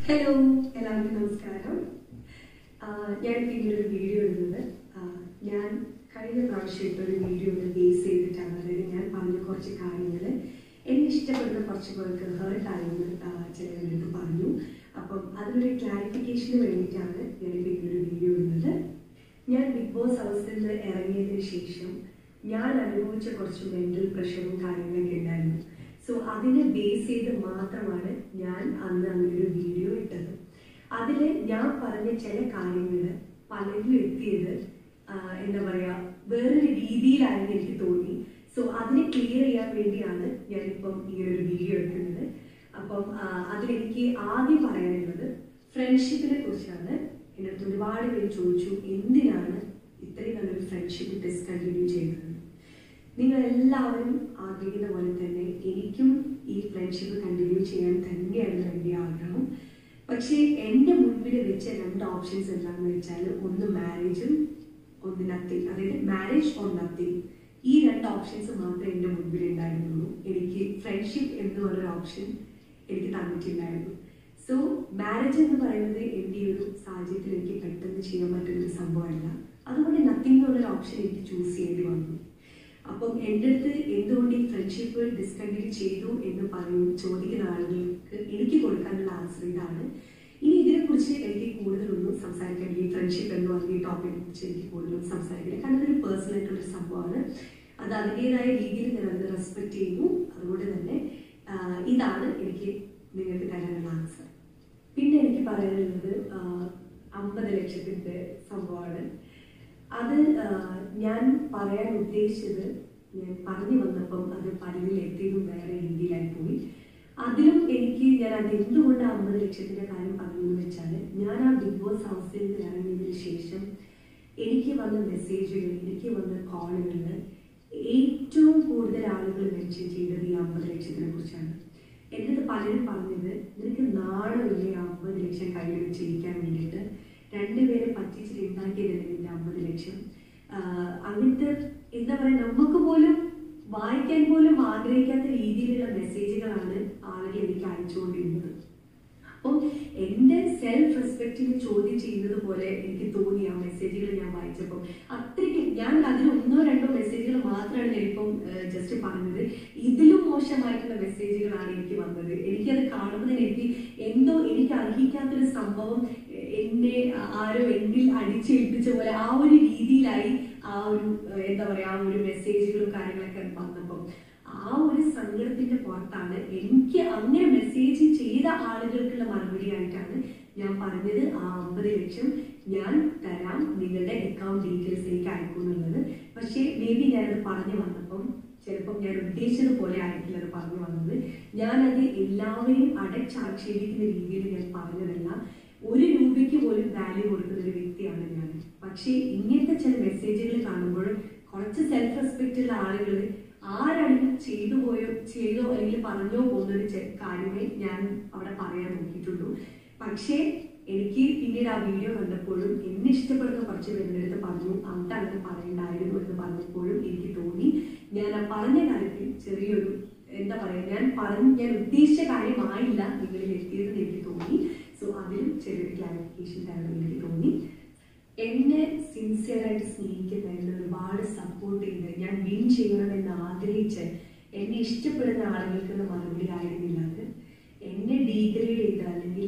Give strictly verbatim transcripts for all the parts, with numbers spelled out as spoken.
Hello, എല്ലാവർക്കും നമസ്കാരം. ഞാൻ പിന്നീട് ഒരു വീഡിയോ ഇടുന്നത് ഞാൻ കഴിഞ്ഞ പ്രാവശ്യം ഇട്ടൊരു വീഡിയോ ബേസ് ചെയ്തിട്ടാണ്. അതായത് ഞാൻ പറഞ്ഞ കുറച്ച് കാര്യങ്ങൾ എന്നെ ഇഷ്ടപ്പെടുന്ന കുറച്ച് പേർക്ക് ഹേർട്ട് ആയെന്ന് ചിലരെടുത്ത് പറഞ്ഞു. അപ്പം അതിനൊരു ക്ലാരിഫിക്കേഷന് വേണ്ടിയിട്ടാണ് ഞാൻ പിന്നീട് ഒരു വീഡിയോ ഇടുന്നത്. ഞാൻ ബിഗ് ബോസ് ഹൗസിൽ നിന്ന് ഇറങ്ങിയതിന് ശേഷം ഞാൻ അനുഭവിച്ച കുറച്ച് മെൻ്റൽ പ്രഷറും കാര്യങ്ങളൊക്കെ ഉണ്ടായിരുന്നു. സോ അതിനെ ബേസ് ചെയ്ത് മാത്രമാണ് ഞാൻ അന്ന് അങ്ങനെ ഒരു വീഡിയോ ഇട്ടത്. അതിൽ ഞാൻ പറഞ്ഞ ചില കാര്യങ്ങൾ പലരും എത്തിയത് എന്താ പറയുക വേറൊരു രീതിയിലായിരുന്നു എനിക്ക് തോന്നി. സോ അതിനെ ക്ലിയർ ചെയ്യാൻ വേണ്ടിയാണ് ഞാനിപ്പം ഈ ഒരു വീഡിയോ എടുക്കുന്നത്. അപ്പം അതിലെനിക്ക് ആദ്യം പറയാനുള്ളത് ഫ്രണ്ട്ഷിപ്പിനെ കുറിച്ചാണ്. എൻ്റെ അടുത്ത് ഒരുപാട് പേര് ചോദിച്ചു എന്തിനാണ് ഇത്രയും നല്ലൊരു ഫ്രണ്ട്ഷിപ്പ് ഡിസ്കണ്ടിന്യൂ ചെയ്യുന്നത്. നിങ്ങളെല്ലാവരും ആഗ്രഹിക്കുന്ന പോലെ തന്നെ എനിക്കും ഈ ഫ്രണ്ട്ഷിപ്പ് കണ്ടിന്യൂ ചെയ്യാൻ തന്നെയാണ് എൻ്റെ ആഗ്രഹം. പക്ഷേ എൻ്റെ മുൻപിൽ വെച്ച രണ്ട് ഓപ്ഷൻസ് എന്താണെന്ന് വെച്ചാൽ ഒന്ന് മാരേജും ഒന്ന് നത്തിങ്. അതായത് മാരേജ് ഓർ നത്തിങ്, ഈ രണ്ട് ഓപ്ഷൻസ് മാത്രമേ എൻ്റെ മുൻപിൽ ഉണ്ടായിരുന്നുള്ളൂ. എനിക്ക് ഫ്രണ്ട്ഷിപ്പ് എന്ന് പറഞ്ഞൊരു ഓപ്ഷൻ എനിക്ക് തന്നിട്ടില്ലായിരുന്നു. സോ മാരേജ് എന്ന് പറയുന്നത് എൻ്റെ ഒരു സാഹചര്യത്തിൽ എനിക്ക് പെട്ടെന്ന് ചെയ്യാൻ പറ്റുന്നൊരു സംഭവമല്ല. അതുകൊണ്ട് നത്തിങ് എന്നുള്ളൊരു ഓപ്ഷൻ എനിക്ക് ചൂസ് ചെയ്യേണ്ടി വന്നു. അപ്പം എൻ്റെ അടുത്ത് എന്തുകൊണ്ട് ഈ ഫ്രണ്ട്ഷിപ്പ് ഡിസ്കണ്ടിന്യൂ ചെയ്തു എന്ന് പറയും ചോദിക്കുന്ന ആളുകൾക്ക് എനിക്ക് കൊടുക്കാനുള്ള ആൻസർ ഇതാണ്. ഇനി ഇതിനെക്കുറിച്ച് എനിക്ക് കൂടുതലൊന്നും സംസാരിക്കാൻ, ഈ ഫ്രണ്ട്ഷിപ്പ് എന്ന് പറഞ്ഞ ഈ ടോപ്പിക്കിനെ കുറിച്ച് എനിക്ക് കൂടുതലൊന്നും സംസാരിക്കില്ല. കാരണം അതൊരു പേഴ്സണൽ ആയിട്ടുള്ളൊരു സംഭവമാണ്. അത് അതിൻ്റെതായ രീതിയിൽ ഞാൻ അത് റെസ്പെക്ട് ചെയ്യുന്നു. അതുകൊണ്ട് തന്നെ ഇതാണ് എനിക്ക് നിങ്ങൾക്ക് തരാനുള്ള ആൻസർ. പിന്നെ എനിക്ക് പറയാനുള്ളത് അമ്പത് ലക്ഷത്തിൻ്റെ സംഭവമാണ്. അത് ഞാൻ പറയാൻ ഉദ്ദേശിച്ചത് ഞാൻ പറഞ്ഞു വന്നപ്പം അത് പലരിൽ എത്തിയതും വേറെ രീതിയിലായി പോയി. അതിലും എനിക്ക് ഞാൻ അത് എന്തുകൊണ്ട് അമ്പത് ലക്ഷത്തിൻ്റെ കാര്യം പറഞ്ഞു എന്ന് വെച്ചാൽ, ഞാൻ ആ ബിഗ് ബോസ് ഹൗസിൽ നിന്ന് ഇറങ്ങിയതിന് ശേഷം എനിക്ക് വന്ന മെസ്സേജുകൾ, എനിക്ക് വന്ന കോളുകളിൽ ഏറ്റവും കൂടുതൽ ആളുകൾ മെൻഷൻ ചെയ്തത് ഈ അമ്പത് ലക്ഷത്തിനെ കുറിച്ചാണ്. എൻ്റെ പലരും പറഞ്ഞത് നിനക്ക് നാണമില്ലേ അമ്പത് ലക്ഷം കയ്യിൽ വെച്ചിരിക്കാൻ വേണ്ടിയിട്ട്, രണ്ടുപേരെ പറ്റിച്ചിട്ട് ഉണ്ടാക്കിയതല്ലേ നിന്റെ അമ്പത് ലക്ഷം. അങ്ങനത്തെ എന്താ പറയുക, നമുക്ക് പോലും വായിക്കാൻ പോലും ആഗ്രഹിക്കാത്ത രീതിയിലുള്ള മെസ്സേജുകളാണ് ആളുകൾ എനിക്ക് അയച്ചുകൊണ്ടിരുന്നത്. അപ്പം എൻ്റെ സെൽഫ് റെസ്പെക്റ്റിന് ചോദ്യം ചെയ്യുന്നത് പോലെ എനിക്ക് തോന്നി ആ മെസ്സേജുകൾ ഞാൻ വായിച്ചപ്പോൾ. അത്രയ്ക്കും ഞാൻ അതിൽ ഒന്നോ രണ്ടോ മെസ്സേജുകൾ മാത്രമാണ് ഞാനിപ്പം ജസ്റ്റ് പറഞ്ഞത്. ഇതിലും മോശമായിട്ടുള്ള മെസ്സേജുകളാണ് എനിക്ക് വന്നത്. എനിക്കത് കാണുമ്പോൾ എനിക്ക് എന്തോ എനിക്ക് അർഹിക്കാത്തൊരു സംഭവം എന്നെ ആരോ എന്നിൽ അടിച്ചേൽപ്പിച്ച പോലെ ആ ഒരു രീതിയിലായി ആ ഒരു എന്താ പറയുക ആ ഒരു മെസ്സേജുകളും കാര്യങ്ങളൊക്കെ വന്നപ്പം ആ ഒരു സങ്കടത്തിന്റെ പുറത്താണ് എനിക്ക് അങ്ങനെ മെസ്സേജ് ചെയ്ത ആളുകൾക്കുള്ള മറുപടി ആയിട്ടാണ് ഞാൻ പറഞ്ഞത് ആ അമ്പത് ലക്ഷം ഞാൻ തരാം, നിങ്ങളുടെ അക്കൗണ്ട് ഡീറ്റെയിൽസ് എനിക്ക് അയക്കുന്നുള്ളത്. പക്ഷേ മേ ബി ഞാനത് പറഞ്ഞു വന്നപ്പം ചിലപ്പം ഞാൻ ഉദ്ദേശിച്ചതുപോലെ ആയിരിക്കില്ല അത് പറഞ്ഞു വന്നത്. ഞാനത് എല്ലാവരെയും അടച്ചാക്ഷേപിക്കുന്ന രീതിയിൽ ഞാൻ പറഞ്ഞതല്ല. ഒരു രൂപയ്ക്ക് പോലും വാല്യൂ കൊടുക്കുന്ന ഒരു വ്യക്തിയാണ് ഞാൻ. പക്ഷേ ഇങ്ങനത്തെ ചില മെസ്സേജുകൾ കാണുമ്പോൾ കുറച്ച് സെൽഫ് റെസ്പെക്റ്റ് ഉള്ള ആളുകൾ ആരാണെങ്കിലും ചെയ്തു പോയോ ചെയ്തോ അല്ലെങ്കിൽ പറഞ്ഞോ പോകുന്നൊരു കാര്യമേ ഞാൻ അവിടെ പറയാൻ നോക്കിയിട്ടുള്ളൂ. പക്ഷേ എനിക്ക് പിന്നീട് ആ വീഡിയോ കണ്ടപ്പോഴും എന്നെ ഇഷ്ടപ്പെടുന്ന കുറച്ച് പേരുടെ അടുത്ത് പറഞ്ഞു അവിടെ അങ്ങനെ പറയണ്ടായിരുന്നു എന്ന് പറഞ്ഞപ്പോഴും എനിക്ക് തോന്നി ഞാൻ ആ പറഞ്ഞ കാര്യത്തിൽ ചെറിയൊരു എന്താ പറയുക ഞാൻ പറഞ്ഞ ഞാൻ ഉദ്ദേശിച്ച കാര്യമായില്ല നിങ്ങളിൽ എത്തിയതെന്ന് എനിക്ക് തോന്നി. സോ അതിലും ചെറിയൊരു ക്ലാരിഫിക്കേഷൻ തരണം എനിക്ക് തോന്നി. എന്നെ സിൻസിയറായിട്ട് സ്നേഹിക്കുന്ന ഒരുപാട് സപ്പോർട്ട് ചെയ്ത് ഞാൻ വിൻ ചെയ്യണമെന്ന് ആഗ്രഹിച്ച് എന്നെ ഇഷ്ടപ്പെടുന്ന ആളുകൾക്കുള്ള മറുപടി ആയിരുന്നില്ല അത്. എന്നെ ഡീഗ്രേഡ് ചെയ്ത് അല്ലെങ്കിൽ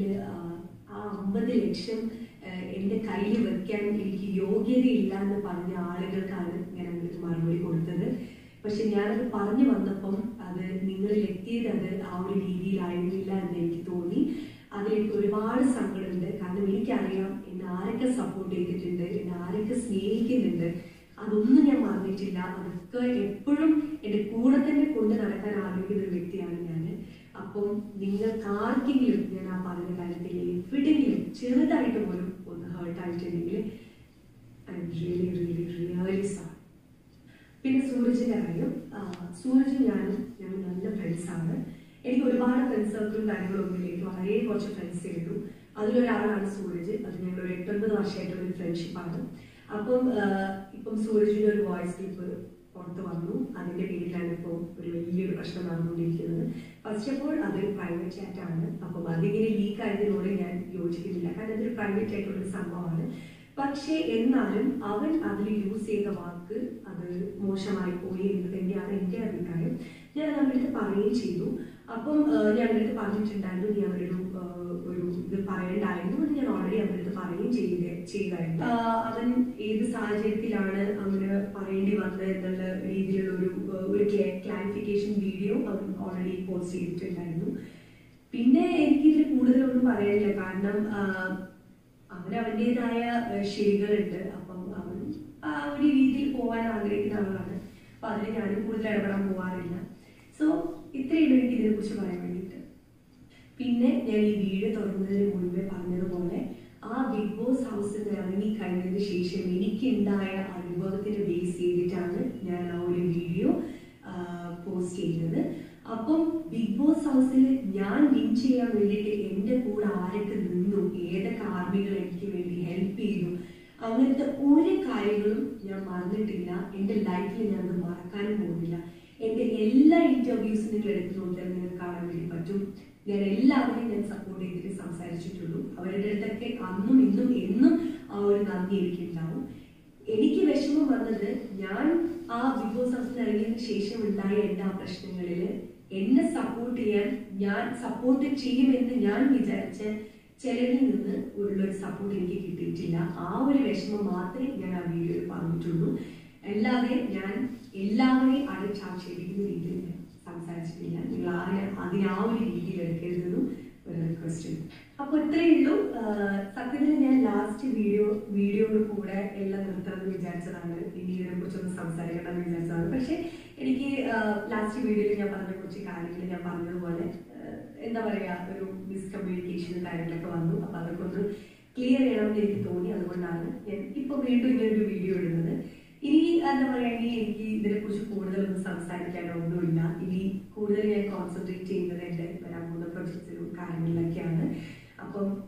ആ അമ്പത് ലക്ഷം എൻ്റെ കയ്യിൽ വെക്കാൻ എനിക്ക് യോഗ്യതയില്ല എന്ന് പറഞ്ഞ ആളുകൾക്കാണ് ഞാൻ അങ്ങനെ മറുപടി കൊടുത്തത്. പക്ഷെ ഞാനത് പറഞ്ഞു വന്നപ്പം അത് നിങ്ങളിൽ എത്തിയത് അത് ആ ഒരു രീതിയിലായിരുന്നില്ല എന്ന് എനിക്ക് തോന്നി. അതിലെനിക്ക് ഒരുപാട് സങ്കടമുണ്ട്. കാരണം എനിക്കറിയാം എന്നെ ആരൊക്കെ സപ്പോർട്ട് ചെയ്തിട്ടുണ്ട്, എന്നെ ആരൊക്കെ സ്നേഹിക്കുന്നുണ്ട്, അതൊന്നും ഞാൻ മറന്നിട്ടില്ല. അതൊക്കെ എപ്പോഴും എൻ്റെ കൂടെ തന്നെ കൊണ്ട് നടക്കാൻ ആഗ്രഹിക്കുന്ന ഒരു വ്യക്തിയാണ് ഞാൻ. അപ്പം നിങ്ങൾക്ക് ആർക്കെങ്കിലും ഞാൻ ആ പറഞ്ഞ കാര്യത്തിൽ എവിടെയെങ്കിലും ചെറുതായിട്ട് പോലും ഒന്ന് ഹേർട്ടായിട്ടുണ്ടെങ്കിൽ I am really really really sorry. പിന്നെ സൂരജിൻ്റെ കാര്യം, സൂരജും ഞാനും ഞങ്ങൾ നല്ല ഫ്രണ്ട്സാണ്. എനിക്ക് ഒരുപാട് ഫ്രണ്ട്സ് സർക്കിളും കാര്യങ്ങളൊന്നും ഇല്ല. എനിക്ക് വളരെ കുറച്ച് ഫ്രണ്ട്സേ ഉള്ളൂ. അതിലൊരാളാണ് സൂരജ്. അത് ഞങ്ങൾ ഒരു എട്ടൊൻപത് വർഷമായിട്ടുള്ള ഒരു ഫ്രണ്ട്ഷിപ്പാണ്. അപ്പം ഇപ്പം സൂരജിൻ്റെ ഒരു വോയിസ് ക്ലിപ്പ് പുറത്ത് വന്നു. അതിൻ്റെ പേരിലാണ് ഇപ്പോൾ ഒരു വലിയൊരു പ്രശ്നം നടന്നുകൊണ്ടിരിക്കുന്നത്. ഫസ്റ്റ് ഓഫ് ഓൾ അതൊരു പ്രൈവറ്റ് ചാറ്റാണ്. അപ്പം അതിങ്ങനെ ലീക്ക് ആയതിനോട് ഞാൻ യോജിക്കുന്നില്ല. കാരണം അതൊരു പ്രൈവറ്റ് ആയിട്ടുള്ളൊരു സംഭവമാണ്. പക്ഷേ എന്നാലും അവൻ അതിൽ യൂസ് ചെയ്ത വാക്ക് അത് മോശമായി പോയി എന്ന് തന്നെയാണ് എൻ്റെ അഭിപ്രായം. ഞാൻ അവരുടെ അടുത്ത് പറയുകയും ചെയ്തു. അപ്പം ഞാൻ അവരുടെ അടുത്ത് പറഞ്ഞിട്ടുണ്ടായിരുന്നു, നീ അവരൊരു ഒരു ഇത് പറയണ്ടായിരുന്നു എന്ന് ഞാൻ ഓൾറെഡി അവരുടെ അടുത്ത് പറയുകയും ചെയ്ത ചെയ്തായിരുന്നു. അവൻ ഏത് സാഹചര്യത്തിലാണ് അങ്ങനെ പറയേണ്ടി വന്നത് എന്നുള്ള രീതിയിലുള്ള ഒരു ഒരു ക്ലാരിഫിക്കേഷൻ വീഡിയോ അവൻ ഓൾറെഡി പോസ്റ്റ് ചെയ്തിട്ടുണ്ടായിരുന്നു. പിന്നെ എനിക്കിതിൽ കൂടുതലൊന്നും പറയാനില്ല. കാരണം അവന് അവൻ്റെതായ ശരികളുണ്ട്. അപ്പം അവൻ ആ ഒരു രീതിയിൽ പോകാൻ ആഗ്രഹിക്കുന്ന ആളാണ്. അപ്പൊ അതിൽ ഞാനും കൂടുതൽ ഇടപെടാൻ പോകാറില്ല. സോ ഇത്രയുള്ളൂ എനിക്ക് ഇതിനെ കുറിച്ച് പറയാൻ വേണ്ടിയിട്ട്. പിന്നെ ഞാൻ ഈ വീഡിയോ തുടങ്ങുന്നതിന് മുൻപേ പറഞ്ഞതുപോലെ ആ ബിഗ് ബോസ് ഹൗസിൽ നിന്ന് ഇറങ്ങി കഴിഞ്ഞതിന് ശേഷം എനിക്കുണ്ടായ അനുഭവത്തിന് ബേസ് ചെയ്തിട്ടാണ് ഞാൻ ആ ഒരു വീഡിയോ പോസ്റ്റ് ചെയ്യുന്നത്. അപ്പം ബിഗ് ബോസ് ഹൗസിൽ ഞാൻ വിൻ ചെയ്യാൻ വേണ്ടിയിട്ട് എൻ്റെ കൂടെ ആരൊക്കെ നിന്നു, ഏതൊക്കെ ആർമികൾ എനിക്ക് വേണ്ടി ഹെൽപ്പ് ചെയ്തു, അങ്ങനത്തെ ഒരു കാര്യങ്ങളും ഞാൻ മറന്നിട്ടില്ല. എൻ്റെ ലൈഫിൽ ഞാൻ അത് മറക്കാനും പോകുന്നില്ല. എൻ്റെ എല്ലാ ഇന്റർവ്യൂസും നിങ്ങൾ എടുത്ത് നോക്കിയാൽ നിങ്ങൾക്ക് കാണാൻ വേണ്ടി പറ്റും. ഞാൻ എല്ലാവരെയും ഞാൻ സപ്പോർട്ട് ചെയ്തിട്ട് സംസാരിച്ചിട്ടുള്ളൂ. അവരുടെ അടുത്തൊക്കെ അന്നും ഇന്നും എന്നും ആ ഒരു നന്ദി എനിക്കുണ്ടാവും. എനിക്ക് വിഷമം വന്നത് ഞാൻ ആ ബിഗ് ബോസ് ഹൗസിൽ ഇറങ്ങിയതിന് ശേഷം ഉണ്ടായ എല്ലാ പ്രശ്നങ്ങളിൽ എന്നെ സപ്പോർട്ട് ചെയ്യാൻ ഞാൻ സപ്പോർട്ട് ചെയ്യുമെന്ന് ഞാൻ വിചാരിച്ച ചിലരിൽ നിന്ന് ഉള്ളൊരു സപ്പോർട്ട് എനിക്ക് കിട്ടിയിട്ടില്ല. ആ ഒരു വിഷമം മാത്രമേ ഞാൻ ആ വീഡിയോയിൽ പറഞ്ഞിട്ടുള്ളൂ. അല്ലാതെ ഞാൻ എല്ലാവരെയും അടച്ചാക്ഷേപിക്കുന്ന രീതിയിൽ ഞാൻ സംസാരിച്ചിട്ടില്ല. നിങ്ങൾ ആരെ അതിന് ആ ഒരു രീതിയിൽ എടുക്കരുതെന്നും ഒരു റിക്വസ്റ്റ് ഉണ്ട്. അപ്പോൾ ഇത്രയേ ഉള്ളൂ. സത്യത്തിൽ ഞാൻ ലാസ്റ്റ് വീഡിയോ വീഡിയോയുടെ കൂടെ എല്ലാം നിർത്തണമെന്ന് വിചാരിച്ചതാണ്. ഇനി ഇതിനെ കുറിച്ചൊന്ന് സംസാരിക്കണമെന്ന് വിചാരിച്ചതാണ്. പക്ഷെ എനിക്ക് ലാസ്റ്റ് വീഡിയോയിൽ ഞാൻ പറഞ്ഞ കുറച്ച് കാര്യങ്ങൾ ഞാൻ പറഞ്ഞതുപോലെ എന്താ പറയുക, ഒരു മിസ്കമ്മ്യൂണിക്കേഷനും കാര്യങ്ങളൊക്കെ വന്നു. അപ്പൊ അതൊക്കെ ഒന്ന് ക്ലിയർ ചെയ്യണമെന്ന് എനിക്ക് തോന്നി. അതുകൊണ്ടാണ് ഞാൻ ഇപ്പൊ വീണ്ടും ഇങ്ങനൊരു വീഡിയോ ഇടുന്നത്. ഇനി എന്താ പറയുക, എനിക്ക് ഇതിനെ കുറിച്ച് കൂടുതലൊന്നും സംസാരിക്കാനോ ഒന്നുമില്ല. ഇനി കൂടുതൽ ഞാൻ കോൺസെൻട്രേറ്റ് ചെയ്യുന്നത് എൻ്റെ വരാൻ പോകുന്ന പ്രൊജക്ട്സിലും കാര്യങ്ങളിലൊക്കെയാണ്. അപ്പം